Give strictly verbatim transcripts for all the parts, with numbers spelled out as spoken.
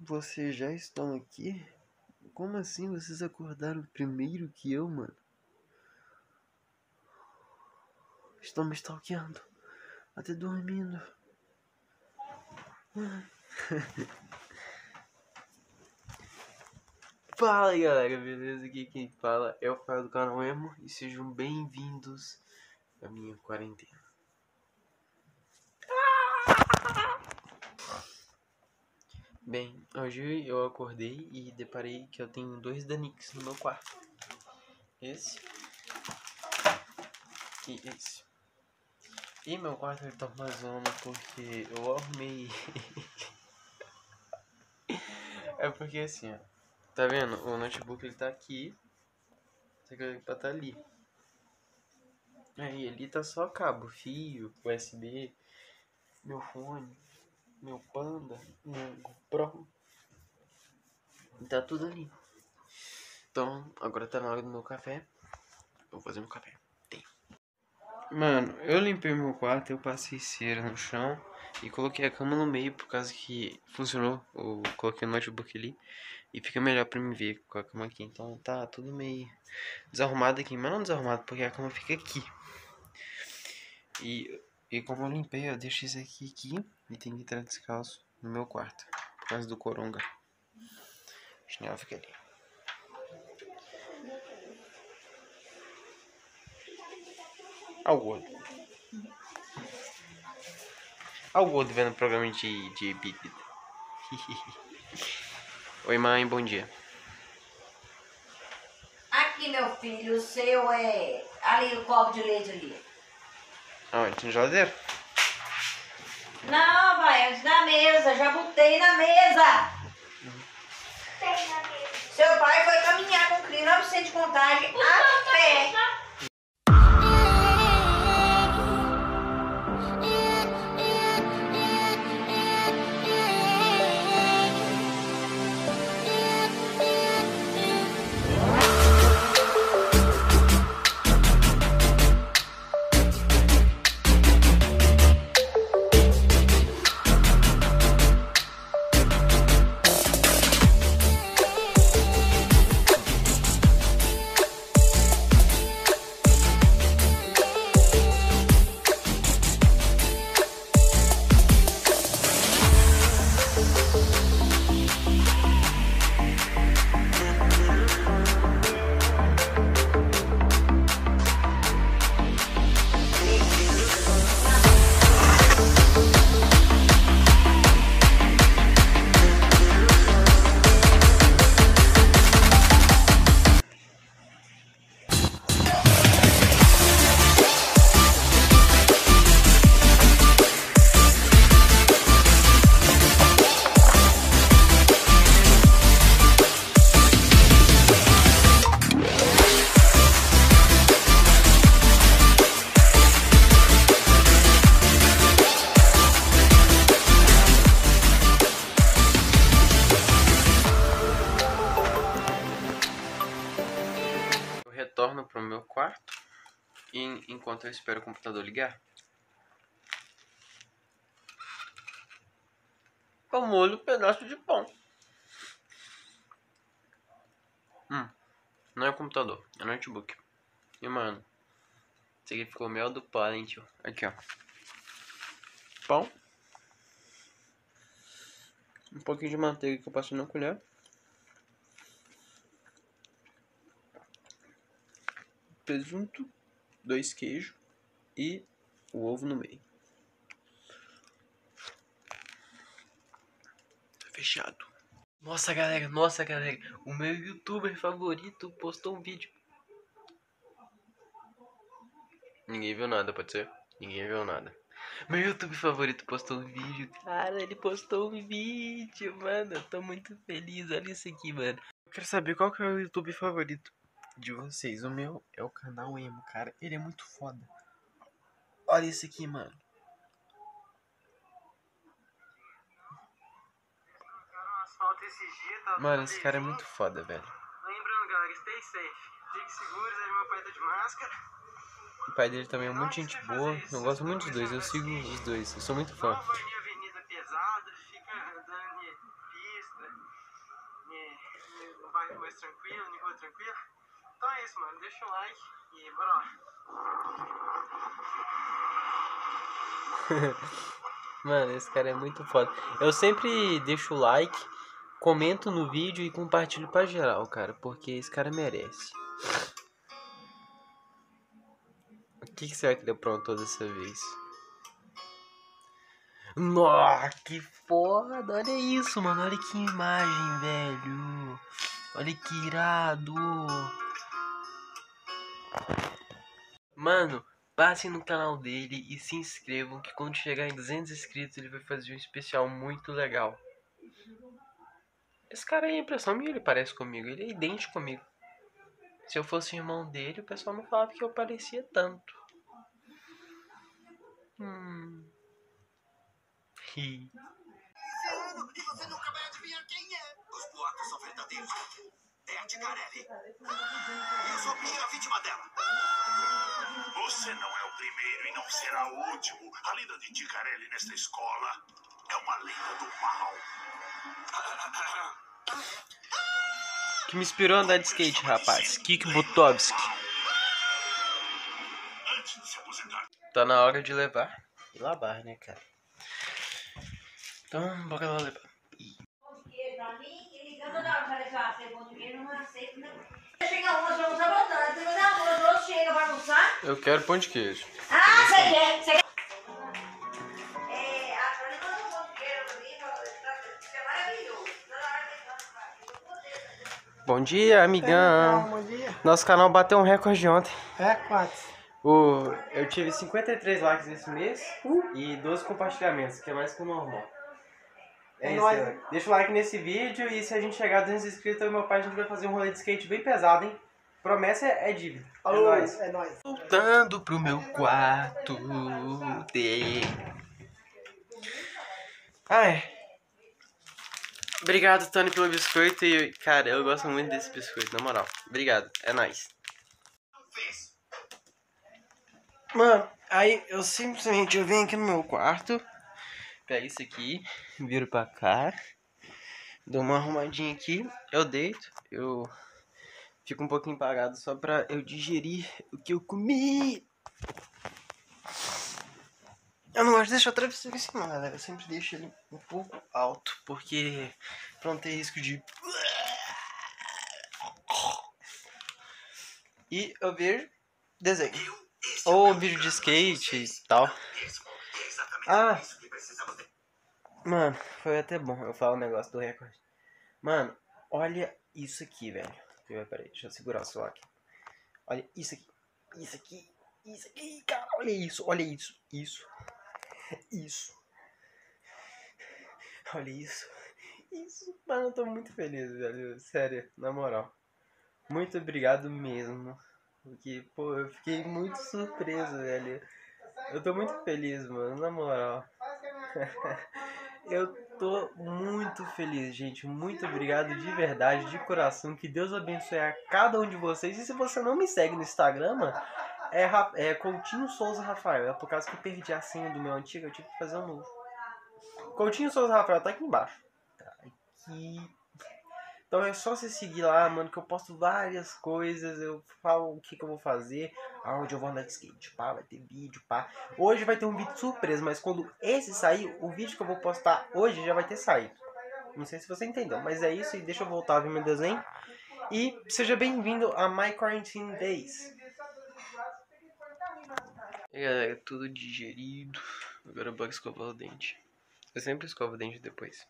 Vocês já estão aqui? Como assim vocês acordaram primeiro que eu, mano? Estão me stalkeando. Até dormindo. Fala aí, galera, beleza? Aqui quem fala é o Caio do canal Emo. E sejam bem-vindos à minha quarentena. Bem, hoje eu acordei e deparei que eu tenho dois Danix no meu quarto. Esse e esse. E meu quarto ele tá uma zona porque eu arrumei. É porque assim, ó. Tá vendo? O notebook ele tá aqui. Só que ele tá ali. Aí ali tá só cabo, fio, U S B, meu fone, meu Panda, meu GoPro. Tá tudo ali. Então, agora tá na hora do meu café. Vou fazer meu café. Tem. Mano, eu limpei meu quarto, eu passei cera no chão e coloquei a cama no meio por causa que funcionou. Eu coloquei o notebook ali e fica melhor pra me ver com a cama aqui. Então tá tudo meio desarrumado aqui, mas não desarrumado porque a cama fica aqui. E, e como eu limpei, eu deixei isso aqui aqui e tem que entrar descalço no meu quarto por causa do coronga. O chinelo fica ali. Ao gordo. Ao gordo vendo o programa de, de bebida. Oi, mãe, bom dia. Aqui, meu filho, o seu é... Ali, o copo de leite ali. Aonde? Na geladeira? Não, vai, antes da mesa. Já botei na mesa. Tem na mesa. Seu pai foi caminhar com nove por cento de contagem a pé. Retorno pro meu quarto e enquanto eu espero o computador ligar, eu molho um pedaço de pão. Hum, não é o computador, é o notebook. E mano, isso aqui ficou mel do pai, tio. Aqui ó, pão, um pouquinho de manteiga que eu passei na colher. Presunto, dois queijos e o ovo no meio. Tá fechado. Nossa galera, nossa galera, o meu youtuber favorito postou um vídeo. Ninguém viu nada, pode ser? Ninguém viu nada. Meu youtuber favorito postou um vídeo. Cara, ele postou um vídeo, mano. Eu tô muito feliz, olha isso aqui, mano. Eu quero saber qual que é o YouTube favorito de vocês. O meu é o canal Emo, cara. Ele é muito foda. Olha isso aqui, mano. Mano, esse cara é muito foda, velho. Lembrando, galera, stay safe. Fique seguros, aí meu pai tá de máscara. O pai dele também é muito gente boa. Eu gosto muito dos dois, eu sigo os dois. Eu sou muito fã. Não vai em avenida pesada, fica andando em pista. tranquilo, nível tranquilo. Então é isso, mano. Deixa um like e bora lá. Mano, esse cara é muito foda. Eu sempre deixo o like, comento no vídeo e compartilho pra geral, cara, porque esse cara merece. O que, que será que ele aprontou dessa vez? Nossa, que foda! Olha isso, mano. Olha que imagem, velho. Olha que irado. Mano, passem no canal dele e se inscrevam, que quando chegar em duzentos inscritos ele vai fazer um especial muito legal. Esse cara aí, a impressão minha, ele parece comigo. Ele é idêntico comigo. Se eu fosse irmão dele, o pessoal não falava que eu parecia tanto. Hum... E você nunca vai adivinhar quem é. Os boatos são verdadeiros. É a Ticarelli. E eu sou a primeira vítima dela. Você não é o primeiro e não será o último. A lenda de Ticarelli nesta escola é uma lenda do mal. Que me inspirou a andar de skate, rapaz. Kik Butovski. Tá na hora de levar e lavar, né, cara? Então, bora lá levar. Pão de queijo pra mim e ligando na hora que eu falei pão de queijo, não aceito, né? Chega uma, vamos almoçar, você vai dar almoço, chega pra almoçar. Eu quero pão de queijo. Ah, você quer? Você quer? É, a Fran mandou um pão de queijo pra mim, isso é maravilhoso. Bom dia, amigão. Bom dia. Nosso canal bateu um recorde ontem. É, quatro. O, eu tive cinquenta e três likes esse mês uh. e doze compartilhamentos, que é mais que o normal. É, é isso, galera. Deixa o like nesse vídeo e se a gente chegar a duzentos inscritos, eu e meu pai a gente vai fazer um rolê de skate bem pesado, hein? Promessa é, é dívida. Alô, é nóis. É nóis. Voltando pro meu quarto. De... Ai. Obrigado, Tony, pelo biscoito. E, cara, eu gosto muito desse biscoito, na moral. Obrigado, é nóis. Mano, aí eu simplesmente eu venho aqui no meu quarto, pego isso aqui, viro pra cá, dou uma arrumadinha aqui, eu deito, eu fico um pouquinho parado só pra eu digerir o que eu comi. Eu não gosto de deixar o travesseiro em cima, galera, eu sempre deixo ele um pouco alto, porque pra não ter risco de... E eu vejo desenho. Ou vídeo de skate e tal. Ah, mano, foi até bom eu falar o negócio do recorde. Mano, olha isso aqui, velho. Peraí, deixa eu segurar o celular aqui. Olha isso aqui, isso aqui, isso aqui, cara. Olha isso, olha isso, isso, isso. Olha isso, isso. Mano, eu tô muito feliz, velho. Sério, na moral. Muito obrigado mesmo. Porque, pô, eu fiquei muito surpreso, velho. Eu tô muito feliz, mano, na moral. Eu tô muito feliz, gente. Muito obrigado de verdade, de coração. Que Deus abençoe a cada um de vocês. E se você não me segue no Instagram, mano, é, é Coutinho Souza Rafael. É por causa que eu perdi a senha do meu antigo, eu tive que fazer um novo. Coutinho Souza Rafael tá aqui embaixo. Tá aqui. Então é só você seguir lá, mano, que eu posto várias coisas, eu falo o que, que eu vou fazer, aonde eu vou andar de skate, pá, vai ter vídeo, pá. Hoje vai ter um vídeo surpresa, mas quando esse sair, o vídeo que eu vou postar hoje já vai ter saído. Não sei se você entendeu, mas é isso, e deixa eu voltar a ver meu desenho. E seja bem-vindo a My Quarantine Days. E galera, tudo digerido, agora eu vou escovar o dente. Eu sempre escovo o dente depois.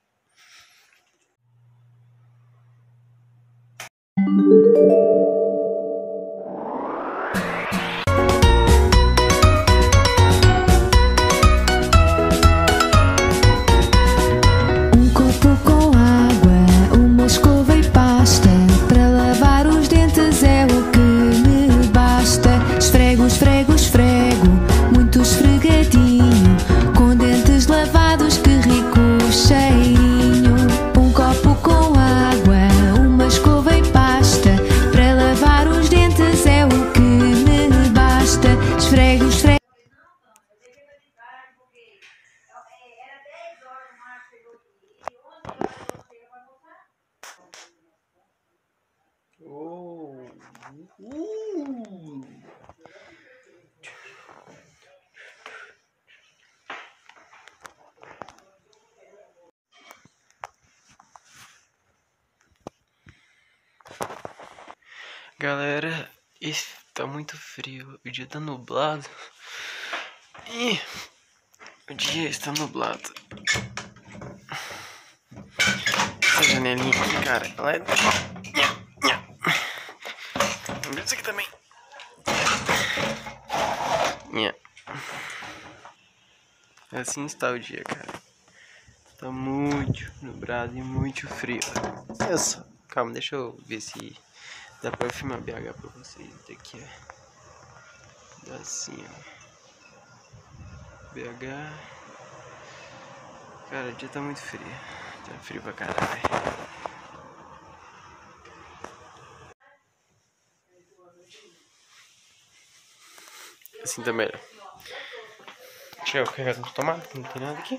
Um copo com água, uma escova e pasta. Para lavar os dentes é o que me basta. Esfrego, esfrego, esfrego, muito esfregadinho. Com dentes lavados, que rico cheiro. Oh. Uh. Galera, esse tá muito frio, o dia tá nublado. Ih, o dia está nublado. Essa janelinha aqui, cara, ela é... Isso aqui também. Assim está o dia, cara. Tá muito nublado e muito frio. Olha só. Calma, deixa eu ver se dá pra filmar B H pra vocês daqui, ó. Dá assim, ó. B H. Cara, o dia tá muito frio. Tá frio pra caralho. Assim tá melhor. Deixa eu carregar no tomate, não tem nada aqui.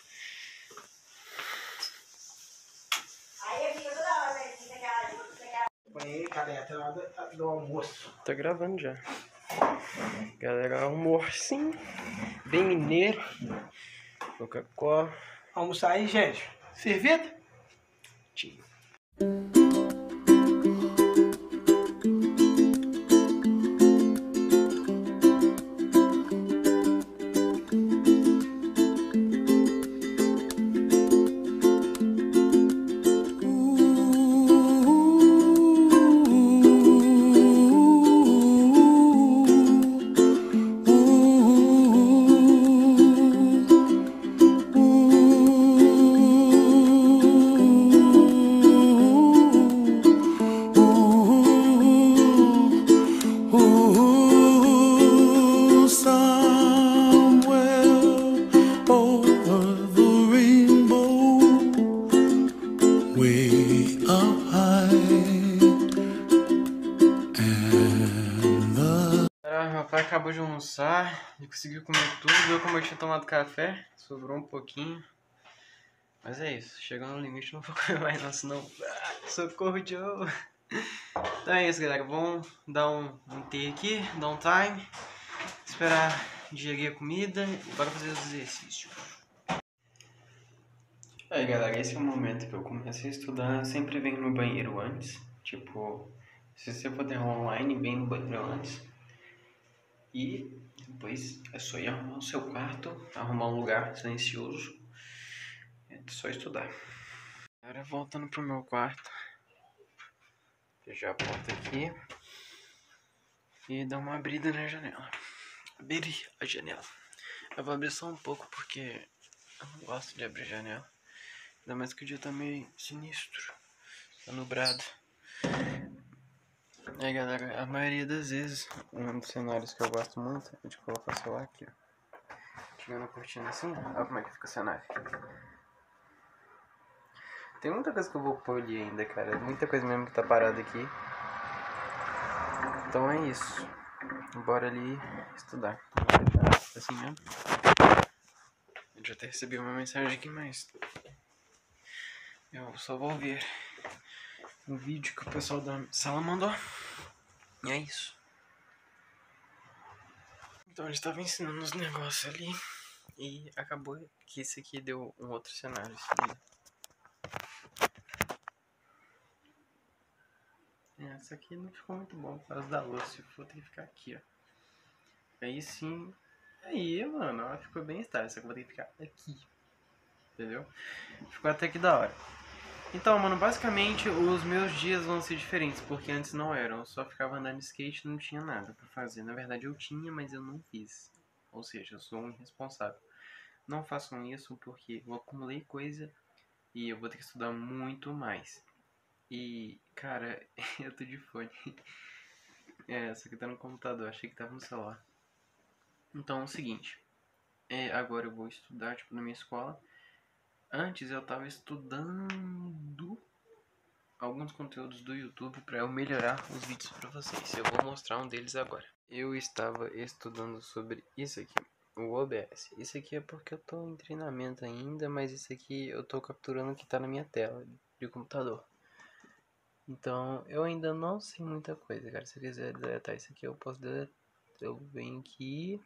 Aí, cadê? Até lá do, do almoço. Tá gravando já. Galera, almoço bem mineiro. Coca-Cola. Almoçar aí, gente. Servida? Tio. Meu pai acabou de almoçar, ele conseguiu comer tudo, eu como eu tinha tomado café, sobrou um pouquinho. Mas é isso, chegando no limite não vou comer mais não, senão... Ah, socorro, Joe! Então é isso, galera, vamos dar um, um T aqui, dar um time, esperar digerir a comida e bora fazer os exercícios. Aí galera, esse é o momento que eu comecei a estudar, eu sempre venho no banheiro antes, tipo, se você for ter aula online, vem no banheiro antes. E depois é só ir arrumar o seu quarto, arrumar um lugar silencioso. É só estudar. Agora voltando pro meu quarto. Fechar a porta aqui. E dar uma abrida na janela. Abrir a janela. Eu vou abrir só um pouco porque eu não gosto de abrir a janela. Ainda mais que o dia tá meio sinistro. Tá nublado. E aí galera, a maioria das vezes, um dos cenários que eu gosto muito é de colocar o celular aqui, ó. Tirando a cortina assim, olha como é que fica o cenário. Tem muita coisa que eu vou polir ainda, cara, muita coisa mesmo que tá parada aqui. Então é isso, bora ali estudar. Assim mesmo. Eu já até recebi uma mensagem aqui, mas eu só vou ver um vídeo que o pessoal da sala mandou. E é isso. Então eles estavam ensinando os negócios ali. E acabou que esse aqui deu um outro cenário. Essa aqui não ficou muito bom por causa da luz. Se for, tem que ficar aqui, ó. Aí sim. Aí, mano, ela ficou bem estável. Só que eu vou ter que ficar aqui. Entendeu? Ficou até que da hora. Então, mano, basicamente os meus dias vão ser diferentes, porque antes não eram. Eu só ficava andando de skate e não tinha nada pra fazer. Na verdade eu tinha, mas eu não fiz. Ou seja, eu sou um irresponsável. Não façam isso porque eu acumulei coisa e eu vou ter que estudar muito mais. E, cara, eu tô de fone. É, essa aqui tá no computador, achei que tava no celular. Então é o seguinte. É, agora eu vou estudar, tipo, na minha escola. Antes eu tava estudando alguns conteúdos do YouTube para eu melhorar os vídeos para vocês. Eu vou mostrar um deles agora. Eu estava estudando sobre isso aqui, o O B S. Isso aqui é porque eu tô em treinamento ainda, mas isso aqui eu tô capturando o que tá na minha tela de computador. Então, eu ainda não sei muita coisa, cara. Se eu quiser deletar isso aqui, eu posso deletar. Eu venho aqui.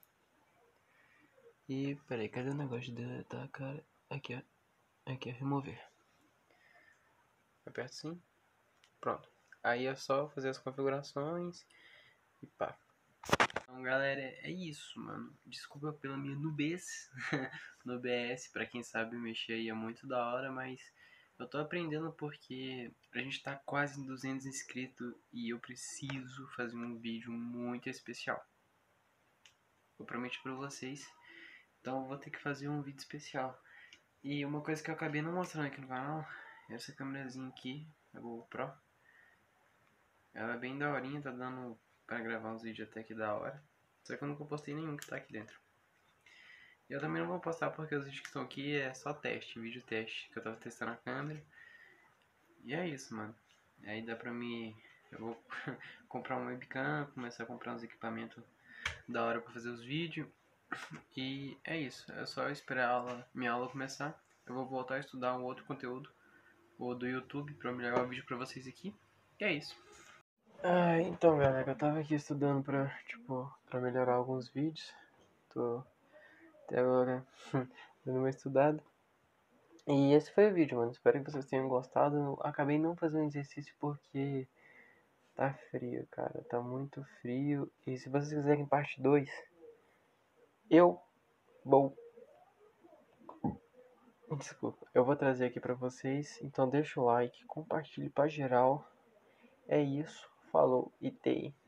E, peraí, cadê o negócio de deletar, cara? Aqui, ó. Aqui, ó, remover. Aperto sim. Pronto. Aí é só fazer as configurações e pá. Então, galera, é isso, mano. Desculpa pela minha nubez no O B S. Pra quem sabe mexer aí é muito da hora, mas eu tô aprendendo porque a gente tá quase em duzentos inscritos e eu preciso fazer um vídeo muito especial. Eu prometi pra vocês. Então eu vou ter que fazer um vídeo especial. E uma coisa que eu acabei não mostrando aqui no canal é essa câmerazinha aqui, a GoPro. Ela é bem daorinha, tá dando pra gravar uns vídeos até que da hora. Só que eu nunca postei nenhum que tá aqui dentro. Eu também não vou postar porque os vídeos que estão aqui é só teste, vídeo teste, que eu tava testando a câmera. E é isso, mano. Aí dá pra mim... Eu vou comprar um webcam, começar a comprar uns equipamentos da hora pra fazer os vídeos. E é isso, é só esperar a aula, minha aula começar. Eu vou voltar a estudar um outro conteúdo, o do YouTube, pra melhorar o vídeo pra vocês aqui. E é isso. Ah, então galera, eu tava aqui estudando pra, tipo, pra melhorar alguns vídeos. Tô até agora dando uma estudada. E esse foi o vídeo, mano. Espero que vocês tenham gostado. Eu acabei não fazendo exercício porque tá frio, cara. Tá muito frio. E se vocês quiserem parte dois, eu vou... Desculpa, eu vou trazer aqui pra vocês. Então deixa o like, compartilhe pra geral. É isso, falou e tei.